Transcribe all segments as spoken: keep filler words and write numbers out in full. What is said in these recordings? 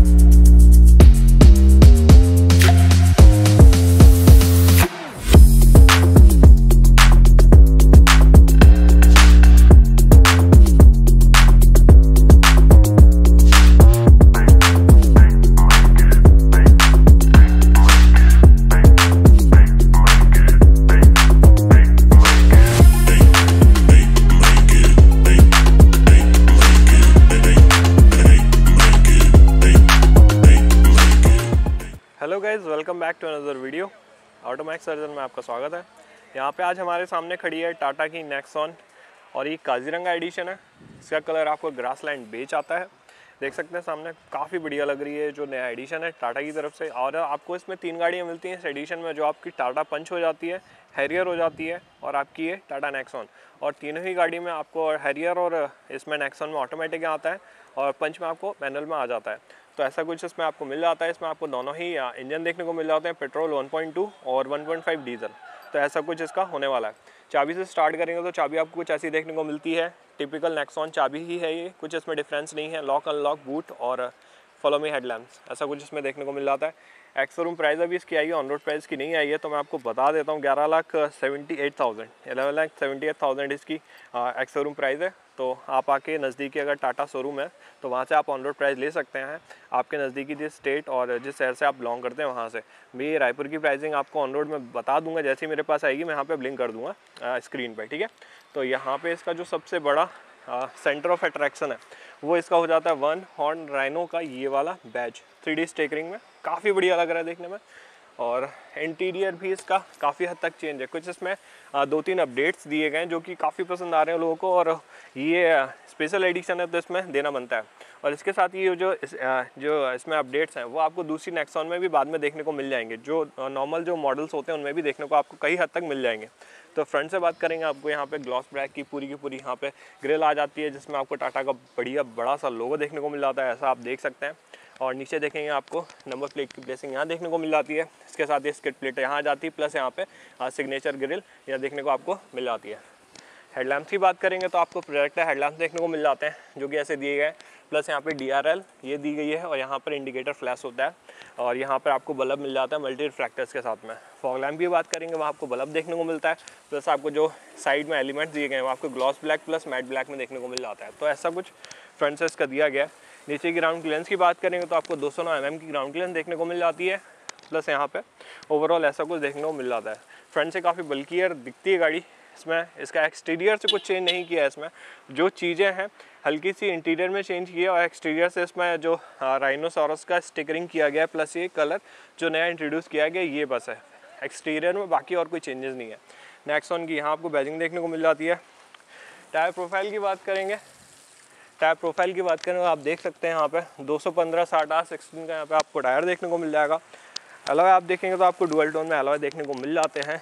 Hello guys, welcome back to another video. Automax Surgeon में आपका स्वागत है। यहाँ पे आज हमारे सामने खड़ी है टाटा की नेक्सॉन और ये काजीरंगा एडिशन है। इसका कलर आपको ग्रासलैंड बेज आता है, देख सकते हैं सामने, काफ़ी बढ़िया लग रही है जो नया एडिशन है टाटा की तरफ से। और आपको इसमें तीन गाड़ियाँ मिलती हैं इस एडिशन में, जो आपकी टाटा पंच हो जाती है, हैरियर हो जाती है और आपकी है टाटा नेक्सॉन। और तीनों ही गाड़ी में आपको हैरियर और इसमें नेक्सॉन में ऑटोमेटिक आता है और पंच में आपको मैनुअल में आ जाता है। तो ऐसा कुछ इसमें आपको मिल जाता है। इसमें आपको दोनों ही इंजन देखने को मिल जाते हैं, पेट्रोल वन पॉइंट टू और वन पॉइंट फाइव डीजल। तो ऐसा कुछ इसका होने वाला है। चाबी से स्टार्ट करेंगे तो चाबी आपको कुछ ऐसी देखने को मिलती है, टिपिकल नेक्सॉन चाबी ही है ये, कुछ इसमें डिफरेंस नहीं है। लॉक अनलॉक बूट और फॉलो मी हेडलैम्प्स, ऐसा कुछ इसमें देखने को मिल जाता है। एक्स शोरूम प्राइस अभी इसकी आई है, ऑन रोड प्राइस की नहीं आई है, तो मैं आपको बता देता हूँ ग्यारह lakh seventy eight thousand eleven lakh seventy eight thousand इसकी एक्स शोरूम प्राइस है। तो आप आके नज़दीकी अगर टाटा शोरूम है तो वहाँ से आप ऑन रोड प्राइस ले सकते हैं, आपके नज़दीकी जिस स्टेट और जिस शहर से आप बिलोंग करते हैं वहाँ से। मैं रायपुर की प्राइसिंग आपको ऑन रोड में बता दूंगा, जैसे ही मेरे पास आएगी मैं यहाँ पे लिंक कर दूंगा स्क्रीन पर, ठीक है। तो यहाँ पे इसका जो सबसे बड़ा सेंटर ऑफ अट्रैक्शन है वो इसका हो जाता है वन हॉर्न राइनो का ये वाला बैज, थ्री डी स्टिकरिंग में, काफ़ी बढ़िया लग रहा है देखने में। और इंटीरियर भी इसका काफ़ी हद तक चेंज है, कुछ इसमें दो तीन अपडेट्स दिए गए हैं जो कि काफ़ी पसंद आ रहे हैं लोगों को, और ये स्पेशल एडिशन है तो इसमें देना बनता है। और इसके साथ ये जो इस, जो इसमें अपडेट्स हैं वो आपको दूसरी नेक्सॉन में भी बाद में देखने को मिल जाएंगे, जो नॉर्मल जो मॉडल्स होते हैं उनमें भी देखने को आपको कई हद तक मिल जाएंगे। तो फ्रंट से बात करेंगे, आपको यहाँ पे ग्लॉस ब्लैक की पूरी की पूरी यहाँ पे ग्रिल आ जाती है, जिसमें आपको टाटा का बढ़िया बड़ा सा लोगो देखने को मिल जाता है, ऐसा आप देख सकते हैं। और नीचे देखेंगे आपको नंबर प्लेट की प्लेसिंग यहाँ देखने को मिल जाती है, इसके साथ ये स्किड प्लेट यहाँ आ जाती है, प्लस यहाँ पे सिग्नेचर ग्रिल यहाँ देखने को आपको मिल जाती है। हेडलैम्प्स की बात करेंगे तो आपको प्रोजेक्टर हेडलैम्प्स देखने को मिल जाते हैं जो कि ऐसे दिए गए हैं, प्लस यहाँ पे डी आर एल ये दी गई है और यहाँ पर इंडिकेटर फ्लैश होता है और यहाँ पर आपको बल्ब मिल जाता है मल्टी रिफ्रैक्टर्स के साथ में। फॉग लैम्प की बात करेंगे वहाँ आपको बल्ब देखने को मिलता है, प्लस आपको जो साइड में एलिमेंट्स दिए गए हैं वो आपको gloss black plus matte black में देखने को मिल जाता है। तो ऐसा कुछ फ्रंट से इसका दिया गया है। नीचे की ग्राउंड क्लियरेंस की बात करेंगे तो आपको दो सौ नौ एम एम की ग्राउंड क्लियरेंस देखने को मिल जाती है, प्लस यहाँ पे ओवरऑल ऐसा कुछ देखने को मिल जाता है। फ्रंट से काफ़ी बल्कियर दिखती है गाड़ी, इसमें इसका एक्सटीरियर से कुछ चेंज नहीं किया है। इसमें जो चीज़ें हैं हल्की सी इंटीरियर में चेंज किया और एक्सटीरियर से इसमें जो राइनोसॉरस का स्टिकरिंग किया गया, प्लस ये कलर जो नया इंट्रोड्यूस किया गया ये बस है एक्सटीरियर में, बाकी और कोई चेंजेस नहीं है। नेक्सॉन की यहाँ आपको बैजिंग देखने को मिल जाती है। टायर प्रोफाइल की बात करेंगे, टायर प्रोफाइल की बात करें तो आप देख सकते हैं यहाँ पे दो सौ पंद्रह साठ आर सिक्सटीन का यहाँ पे आपको टायर देखने को मिल जाएगा। अलॉय आप देखेंगे तो आपको डुअल टोन में अलॉय देखने को मिल जाते हैं,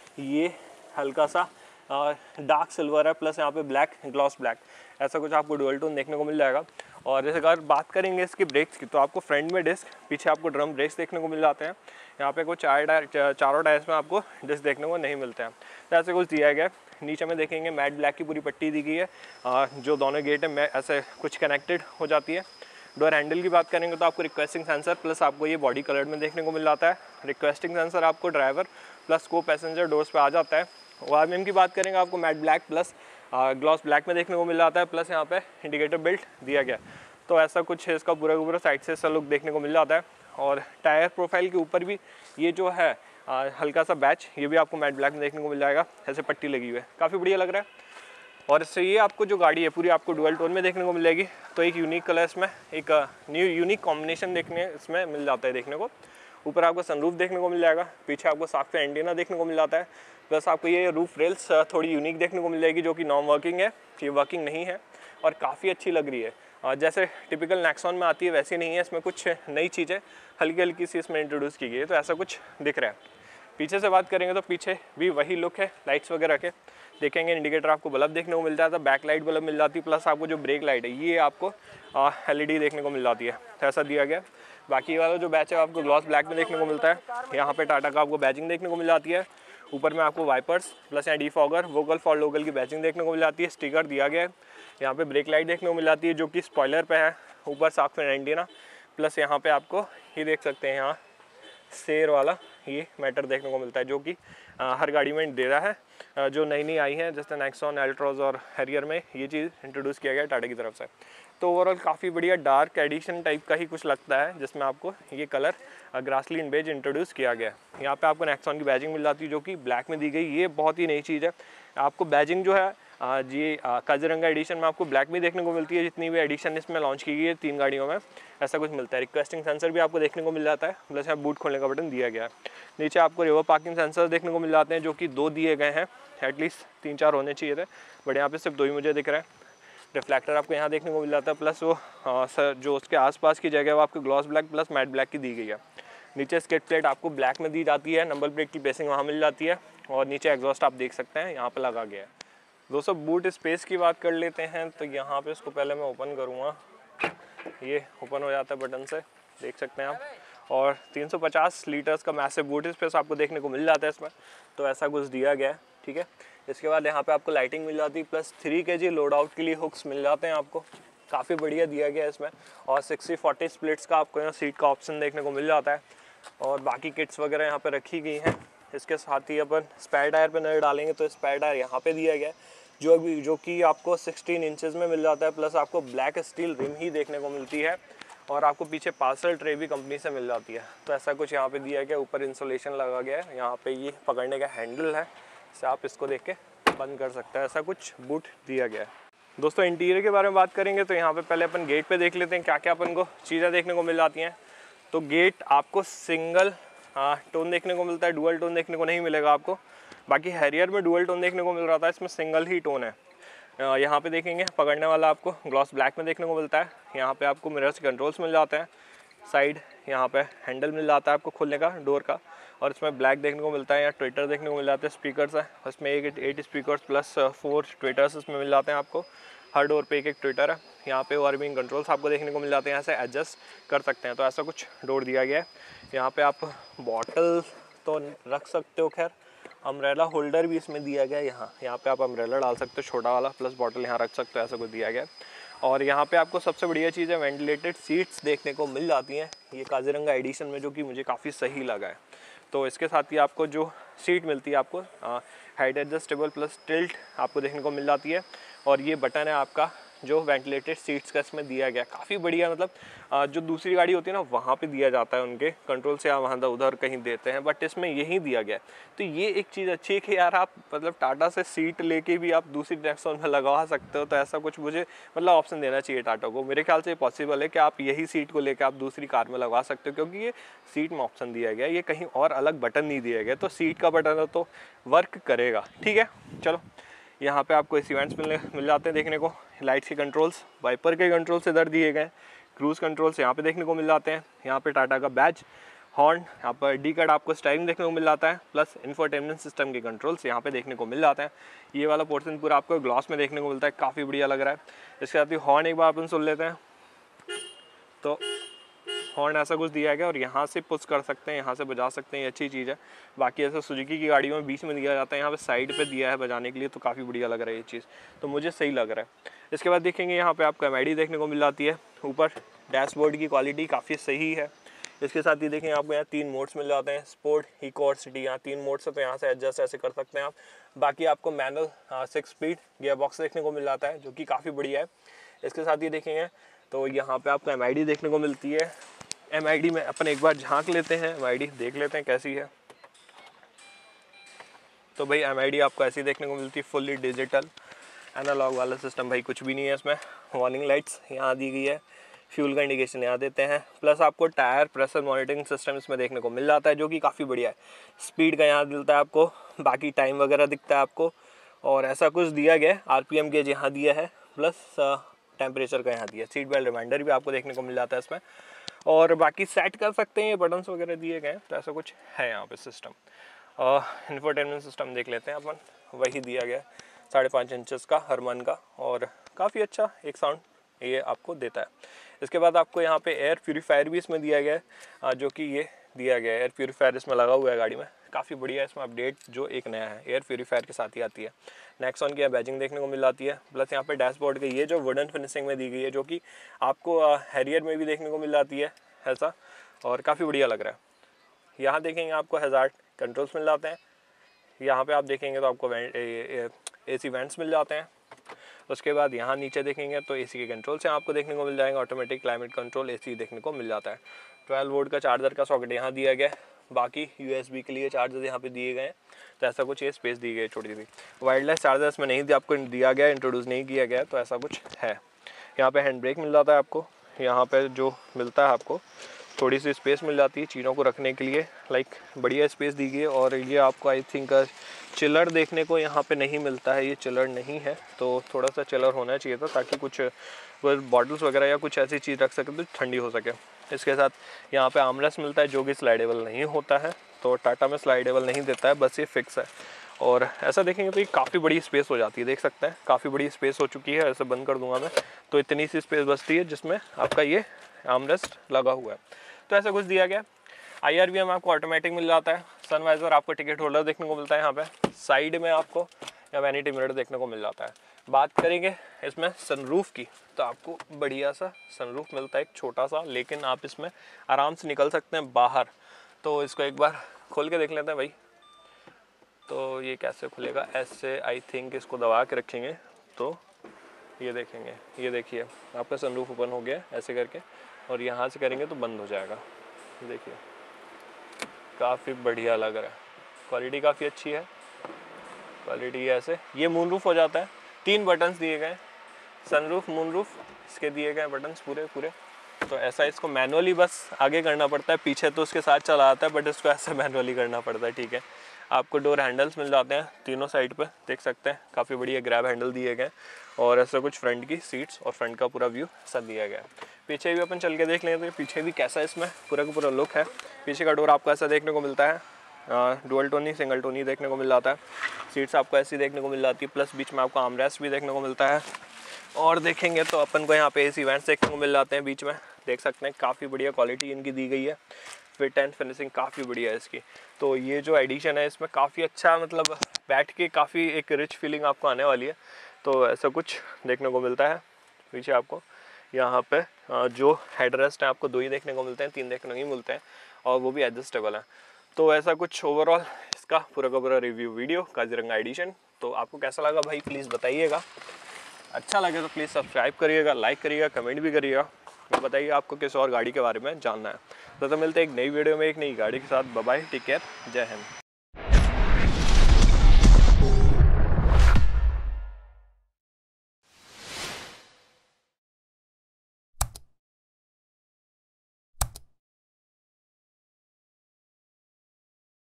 ये हल्का सा डार्क सिल्वर है, प्लस यहाँ पे ब्लैक ग्लॉस ब्लैक, ऐसा कुछ आपको डुअल टोन देखने को मिल जाएगा। और जैसे अगर बात करेंगे इसकी ब्रेक्स की तो आपको फ्रंट में डिस्क, पीछे आपको ड्रम ब्रेक्स देखने को मिल जाते हैं। यहाँ पे कुछ चार टायर चारों टायर्स में आपको डिस्क देखने को नहीं मिलते हैं, तो ऐसे कुछ दिया गया। नीचे में देखेंगे मैट ब्लैक की पूरी पट्टी दी गई है, जो दोनों गेट है ऐसे कुछ कनेक्टेड हो जाती है। डोर हैंडल की बात करेंगे तो आपको रिक्वेस्टिंग सेंसर प्लस आपको ये बॉडी कलर में देखने को मिल जाता है। रिक्वेस्टिंग सेंसर आपको ड्राइवर प्लस को पैसेंजर डोर्स पे आ जाता है। ओ आर एम की बात करेंगे आपको matte black plus gloss black में देखने को मिल जाता है, प्लस यहाँ पे इंडिकेटर बेल्ट दिया गया। तो ऐसा कुछ है इसका पूरा पूरा साइड से ऐसा लुक देखने को मिल जाता है। और टायर प्रोफाइल के ऊपर भी ये जो है आ, हल्का सा बैच, ये भी आपको मैट ब्लैक में देखने को मिल जाएगा, ऐसे पट्टी लगी हुई है, काफ़ी बढ़िया लग रहा है। और इससे ये आपको जो गाड़ी है पूरी आपको डुअल टोन में देखने को मिलेगी, तो एक यूनिक कलर इसमें, एक न्यू यूनिक कॉम्बिनेशन देखने इसमें मिल जाता है देखने को। ऊपर आपको सनरूफ देखने को मिल जाएगा, पीछे आपको सॉफ्टवेयर एंटीना देखने को मिल जाता है, प्लस आपको ये रूफ रेल्स थोड़ी यूनिक देखने को मिल जाएगी जो कि नॉन वर्किंग है, ये वर्किंग नहीं है और काफ़ी अच्छी लग रही है। जैसे टिपिकल नेक्सॉन में आती है वैसी नहीं है, इसमें कुछ नई चीज़ें हल्की हल्की सी इसमें इंट्रोड्यूस की गई है, तो ऐसा कुछ दिख रहा है। पीछे से बात करेंगे तो पीछे भी वही लुक है, लाइट्स वगैरह के देखेंगे, इंडिकेटर आपको बल्ब देखने को मिल जाता है, बैक लाइट बल्ब मिल जाती है, प्लस आपको जो ब्रेक लाइट है ये आपको एल ई डी देखने को मिल जाती है, तो ऐसा दिया गया। बाकी वाला जो बैच है आपको ग्लॉस ब्लैक में देखने को मिलता है। यहाँ पे टाटा का आपको बैजिंग देखने को मिल जाती है। ऊपर में आपको वाइपर्स प्लस यहाँ डीफॉगर वोकल फॉर लोकल की बैजिंग देखने को मिल जाती है, स्टिकर दिया गया है। यहाँ पे ब्रेक लाइट देखने को मिल जाती है जो कि स्पॉइलर पे है, ऊपर सॉफ्टवेयर एंटीना, प्लस यहाँ पे आपको ये देख सकते हैं यहाँ शेर वाला ये मैटर देखने को मिलता है, जो कि हर गाड़ी में दे रहा है। जो नई नई आई है जैसे नेक्सॉन, एल्ट्रोज और हैरियर में ये चीज़ इंट्रोड्यूस किया गया टाटा की तरफ से। तो ओवरऑल काफ़ी बढ़िया डार्क एडिशन टाइप का ही कुछ लगता है, जिसमें आपको ये कलर ग्रासलीन बेज इंट्रोड्यूस किया गया है। यहाँ पे आपको नेक्सॉन की बैजिंग मिल जाती है जो कि ब्लैक में दी गई। ये बहुत ही नई चीज़ है। आपको बैजिंग जो है जी काजीरंगा एडिशन में आपको ब्लैक में देखने को मिलती है। जितनी भी एडिशन इसमें लॉन्च की गई है तीन गाड़ियों में ऐसा कुछ मिलता है। रिक्वेस्टिंग सेंसर भी आपको देखने को मिल जाता है, प्लस यहाँ बूट खोलने का बटन दिया गया है। नीचे आपको रिवर पार्किंग सेंसर देखने को मिल जाते हैं, जो कि दो दिए गए हैं, एटलीस्ट तीन चार होने चाहिए थे, बट यहाँ पे सिर्फ दो ही मुझे दिख रहा है। रिफ्लेक्टर आपको यहाँ देखने को मिल जाता है, प्लस वो आ, सर जो उसके आसपास की जगह है वो आपको gloss black plus matte black की दी गई है। नीचे स्किड प्लेट आपको ब्लैक में दी जाती है, नंबर प्लेट की बेसिंग वहाँ मिल जाती है, और नीचे एग्जॉस्ट आप देख सकते हैं यहाँ पर लगा गया है। दोस्तों बूट स्पेस की बात कर लेते हैं, तो यहाँ पे इसको पहले मैं ओपन करूँगा, ये ओपन हो जाता है बटन से, देख सकते हैं आप। और तीन सौ पचास लीटर्स का मैसिव बूट स्पेस आपको देखने को मिल जाता है इसमें, तो ऐसा कुछ दिया गया है, ठीक है। इसके बाद यहाँ पे आपको लाइटिंग मिल जाती है, प्लस थ्री के जी लोड आउट के लिए हुक्स मिल जाते हैं आपको, काफ़ी बढ़िया दिया गया है इसमें। और सिक्सटी फोर्टी स्प्लिट्स का आपको यहाँ सीट का ऑप्शन देखने को मिल जाता है, और बाकी किट्स वगैरह यहाँ पर रखी गई हैं। इसके साथ ही अपन स्पेयर टायर पर नज़र डालेंगे तो स्पेयर टायर यहाँ पर दिया गया है, जो भी जो कि आपको सिक्सटीन इंचेस में मिल जाता है, प्लस आपको ब्लैक स्टील रिम ही देखने को मिलती है, और आपको पीछे पार्सल ट्रे भी कंपनी से मिल जाती है। तो ऐसा कुछ यहाँ पे दिया गया, ऊपर इंसुलेशन लगा गया है, यहाँ पे ये पकड़ने का हैंडल है, इससे आप इसको देख के बंद कर सकते हैं, ऐसा कुछ बूट दिया गया है। दोस्तों इंटीरियर के बारे में बात करेंगे तो यहाँ पे पहले अपन गेट पे देख लेते हैं क्या क्या अपन को चीज़ें देखने को मिल जाती हैं। तो गेट आपको सिंगल टोन देखने को मिलता है, डुअल टोन देखने को नहीं मिलेगा आपको। बाकी हैरियर में डुअल टोन देखने को मिल रहा था, इसमें सिंगल ही टोन है। यहाँ पे देखेंगे पकड़ने वाला आपको ग्लॉस ब्लैक में देखने को मिलता है। यहाँ पे आपको मिरर्स कंट्रोल्स मिल जाते हैं, साइड यहाँ पे हैंडल मिल जाता है आपको खोलने का डोर का, और इसमें ब्लैक देखने को मिलता है। यहाँ ट्विटर देखने को मिल जाते हैं, स्पीकर्स है इसमें एक eight speakers plus four tweeters इसमें मिल जाते हैं आपको। हर डोर पे एक एक ट्विटर है। यहाँ पे वार्मिंग कंट्रोल्स आपको देखने को मिल जाते हैं, यहाँ से एडजस्ट कर सकते हैं, तो ऐसा कुछ डोर दिया गया है। यहाँ पे आप बॉटल तो रख सकते हो, खैर अम्ब्रेला होल्डर भी इसमें दिया गया है। यहाँ यहाँ पे आप अम्ब्रेला डाल सकते हो छोटा वाला, प्लस बॉटल यहाँ रख सकते हो, ऐसा कुछ दिया गया है। और यहाँ पे आपको सबसे बढ़िया चीज़ है वेंटिलेटेड सीट्स देखने को मिल जाती हैं ये काजीरंगा एडिशन में, जो कि मुझे काफ़ी सही लगा है। तो इसके साथ ही आपको जो सीट मिलती है आपको हाइट एडजस्टेबल प्लस टिल्ट आपको देखने को मिल जाती है, और ये बटन है आपका जो वेंटिलेटेड सीट्स का इसमें दिया गया, काफ़ी बढ़िया। मतलब जो दूसरी गाड़ी होती है ना वहाँ पे दिया जाता है उनके कंट्रोल से, आप वहाँ उधर कहीं देते हैं, बट इसमें यही दिया गया है। तो ये एक चीज़ अच्छी है कि यार आप मतलब टाटा से सीट लेके भी आप दूसरी नेक्सॉन में लगवा सकते हो, तो ऐसा कुछ मुझे मतलब ऑप्शन देना चाहिए टाटा को। मेरे ख्याल से पॉसिबल है कि आप यही सीट को लेकर आप दूसरी कार में लगवा सकते हो, क्योंकि ये सीट में ऑप्शन दिया गया है, ये कहीं और अलग बटन नहीं दिया गया, तो सीट का बटन है तो वर्क करेगा, ठीक है। चलो यहाँ पे आपको इस इवेंट्स मिल मिल जाते हैं देखने को, लाइट्स के कंट्रोल्स, वाइपर के कंट्रोल्स इधर दिए गए, क्रूज़ कंट्रोल्स यहाँ पे देखने को मिल जाते हैं। यहाँ पे टाटा का बैज, हॉर्न, यहाँ पर डी कट आपको स्टाइलिंग देखने को मिल जाता है, प्लस इंफोटेनमेंट सिस्टम के कंट्रोल्स यहाँ पे देखने को मिल जाते हैं। ये वाला पोर्शन पूरा आपको ग्लास में देखने को मिलता है, काफ़ी बढ़िया लग रहा है। इसके साथ ही हॉर्न एक बार अपन सुन लेते हैं, तो हॉर्न ऐसा कुछ दिया गया, और यहाँ से पुश कर सकते हैं, यहाँ से बजा सकते हैं, ये अच्छी चीज़ है। बाकी ऐसा सुजुकी की गाड़ियों में बीच में दिया जाता है, यहाँ पे साइड पे दिया है बजाने के लिए, तो काफ़ी बढ़िया लग रहा है ये चीज़, तो मुझे सही लग रहा है। इसके बाद देखेंगे यहाँ पे आपको एम आई डी देखने को मिल जाती है, ऊपर डैशबोर्ड की क्वालिटी काफ़ी सही है। इसके साथ ही देखेंगे आपको यहाँ तीन मोड्स मिल जाते हैं, स्पोर्ट, इको और सिटी, यहाँ तीन मोड्स है, तो यहाँ से एडजस्ट ऐसे कर सकते हैं आप। बाकी आपको manual six speed gear box देखने को मिल जाता है, जो कि काफ़ी बढ़िया है। इसके साथ ही देखेंगे तो यहाँ पे आपको एम आई डी देखने को मिलती है। एम आई डी में अपन एक बार झांक लेते हैं, एम आई डी देख लेते हैं कैसी है। तो भाई एम आई डी आपको ऐसी देखने को मिलती है, फुल्ली डिजिटल एनालॉग वाला सिस्टम, भाई कुछ भी नहीं है इसमें। वार्निंग लाइट्स यहाँ दी गई है, फ्यूल का इंडिकेशन यहाँ देते हैं, प्लस आपको टायर प्रेशर मॉनिटरिंग सिस्टम इसमें देखने को मिल जाता है, जो कि काफ़ी बढ़िया है। स्पीड का यहाँ मिलता है आपको, बाकी टाइम वगैरह दिखता है आपको, और ऐसा कुछ दिया गया है। आर पी एम गेज यहाँ दिया है, प्लस टेम्परेचर का यहाँ दिया है। सीट बेल्ट रिमाइंडर भी आपको देखने को मिल जाता है इसमें, और बाकी सेट कर सकते हैं, ये बटन्स वगैरह दिए गए हैं, तो ऐसा कुछ है यहाँ पे सिस्टम। इंफोटेनमेंट सिस्टम देख लेते हैं अपन, वही दिया गया है, साढ़े पाँच इंचज़ का हरमन का, और काफ़ी अच्छा एक साउंड ये आपको देता है। इसके बाद आपको यहाँ पे एयर प्यूरीफायर भी इसमें दिया गया है, जो कि ये दिया गया है एयर प्यूरीफायर इसमें लगा हुआ है गाड़ी में, काफ़ी बढ़िया है। इसमें अपडेट जो एक नया है एयर प्यूरीफायर के साथ ही आती है। नेक्सॉन की बैजिंग देखने को मिल जाती है, प्लस यहाँ पे डैशबोर्ड के ये जो वुडन फिनिशिंग में दी गई है, जो कि आपको हैरियर में भी देखने को मिल जाती है, ऐसा, और काफ़ी बढ़िया लग रहा है। यहाँ देखेंगे आपको हैज़ार्ड कंट्रोल्स मिल जाते हैं। यहाँ पे आप देखेंगे तो आपको ए सी वेंट्स मिल जाते हैं। उसके बाद यहाँ नीचे देखेंगे तो एसी के कंट्रोल्स हैं आपको देखने को मिल जाएंगे। ऑटोमेटिक क्लाइमेट कंट्रोल एसी देखने को मिल जाता है। ट्वेल्व वोल्ट का चार्जर का सॉकेट यहाँ दिया गया है। बाकी यूएसबी के लिए चार्जर यहाँ पे दिए गए हैं। तो ऐसा कुछ ये स्पेस दी गई है छोटी सी। वायरलेस चार्जर्स में नहीं दिया, आपको दिया गया, इंट्रोड्यूस नहीं किया गया, तो ऐसा कुछ है। यहाँ पे हैंड ब्रेक मिल जाता है आपको। यहाँ पे जो मिलता है आपको थोड़ी सी स्पेस मिल जाती है चीज़ों को रखने के लिए, लाइक बढ़िया स्पेस दी गई है। और ये आपको आई थिंक चिलर देखने को यहाँ पे नहीं मिलता है, ये चिलर नहीं है, तो थोड़ा सा चिलर होना चाहिए था ताकि कुछ बॉटल्स वगैरह या कुछ ऐसी चीज़ रख सके तो ठंडी हो सके। इसके साथ यहाँ पे आर्मरेस्ट मिलता है जो कि स्लाइडेबल नहीं होता है, तो टाटा में स्लाइडेबल नहीं देता है, बस ये फिक्स है। और ऐसा देखेंगे तो ये काफ़ी बड़ी स्पेस हो जाती है, देख सकते हैं काफ़ी बड़ी स्पेस हो चुकी है। ऐसे बंद कर दूंगा मैं तो इतनी सी स्पेस बचती है जिसमें आपका ये आर्मरेस्ट लगा हुआ है। तो ऐसा कुछ दिया गया। आई आर वी एम आपको ऑटोमेटिक मिल जाता है। सनवाइजर आपको टिकट होल्डर देखने को मिलता है यहाँ पे। साइड में आपको या वैनिटी मिरर देखने को मिल जाता है। बात करेंगे इसमें सनरूफ की, तो आपको बढ़िया सा सनरूफ मिलता है, एक छोटा सा, लेकिन आप इसमें आराम से निकल सकते हैं बाहर। तो इसको एक बार खोल के देख लेते हैं भाई। तो ये कैसे खुलेगा, ऐसे आई थिंक इसको दबा के रखेंगे तो ये देखेंगे, ये देखिए आपका सनरूफ ओपन हो गया ऐसे करके, और यहाँ से करेंगे तो बंद हो जाएगा। देखिए काफ़ी बढ़िया लग रहा है, क्वालिटी काफ़ी अच्छी है। क्वालिटी ऐसे ये मूनरूफ हो जाता है। तीन बटन्स दिए गए, सनरूफ, मूनरूफ, इसके दिए गए बटन्स पूरे पूरे। तो ऐसा इसको मैनुअली बस आगे करना पड़ता है, पीछे तो उसके साथ चला आता है, बट इसको ऐसे मैनुअली करना पड़ता है, ठीक है। आपको डोर हैंडल्स मिल जाते हैं तीनों साइड पे, देख सकते हैं काफ़ी बढ़िया ग्रैब हैंडल दिए गए। और ऐसा कुछ फ्रंट की सीट्स और फ्रंट का पूरा व्यू ऐसा दिया गया है। पीछे भी अपन चल के देख लेते हैं पीछे भी कैसा इसमें पूरा का पूरा लुक है। पीछे का डोर आपको ऐसा देखने को मिलता है, डुअल टोनी सिंगल टोनी देखने को मिल जाता है। सीट्स आपको ऐसी देखने को मिल जाती है, प्लस बीच में आपको आर्मरेस्ट भी देखने को मिलता है। और देखेंगे तो अपन को यहाँ पे एसी वेंट्स देखने को मिल जाते हैं बीच में, देख सकते हैं काफ़ी बढ़िया क्वालिटी इनकी दी गई है। फिट एंड फिनिशिंग काफ़ी बढ़िया है इसकी। तो ये जो एडिशन है इसमें काफ़ी अच्छा, मतलब बैठ के काफ़ी एक रिच फीलिंग आपको आने वाली है। तो ऐसा कुछ देखने को मिलता है। पीछे आपको यहाँ पे जो हेडरेस्ट है आपको दो ही देखने को मिलते हैं, तीन देखने को नहीं मिलते हैं, और वो भी एडजस्टेबल है। तो ऐसा कुछ ओवरऑल इसका पूरा का पूरा रिव्यू वीडियो काजीरंगा एडिशन। तो आपको कैसा लगा भाई प्लीज़ बताइएगा। अच्छा लगे तो प्लीज़ सब्सक्राइब करिएगा, लाइक करिएगा, कमेंट भी करिएगा, बताइए आपको किस और गाड़ी के बारे में जानना है। तो, तो मिलते हैं एक नई वीडियो में एक नई गाड़ी के साथ। बाय बाय, टेक केयर, जय हिंद।